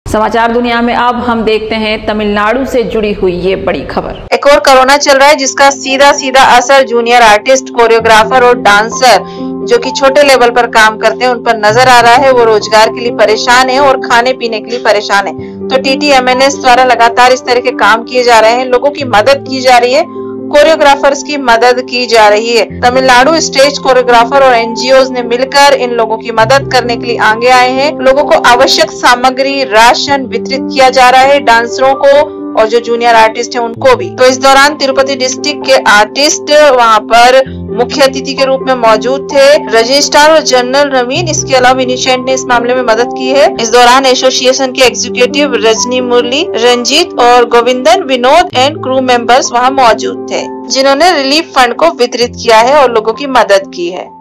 समाचार दुनिया में अब हम देखते हैं तमिलनाडु से जुड़ी हुई ये बड़ी खबर। एक और कोरोना चल रहा है जिसका सीधा सीधा असर जूनियर आर्टिस्ट, कोरियोग्राफर और डांसर जो कि छोटे लेवल पर काम करते हैं उन पर नजर आ रहा है। वो रोजगार के लिए परेशान है और खाने पीने के लिए परेशान है। तो TTMNS द्वारा लगातार इस तरह के काम किए जा रहे हैं, लोगों की मदद की जा रही है, कोरियोग्राफर्स की मदद की जा रही है। तमिलनाडु स्टेज कोरियोग्राफर और NGOs ने मिलकर इन लोगों की मदद करने के लिए आगे आए हैं। लोगों को आवश्यक सामग्री, राशन वितरित किया जा रहा है, डांसरों को और जो जूनियर आर्टिस्ट हैं उनको भी। तो इस दौरान तिरुपति डिस्ट्रिक्ट के आर्टिस्ट वहां पर मुख्य अतिथि के रूप में मौजूद थे। रजिस्ट्रार और जनरल नवीन, इसके अलावा विनिशेंट ने इस मामले में मदद की है। इस दौरान एसोसिएशन के एग्जीक्यूटिव रजनी मुरली, रंजीत और Govindan, Vinod and crew members वहां मौजूद थे जिन्होंने रिलीफ फंड को वितरित किया है और लोगों की मदद की है।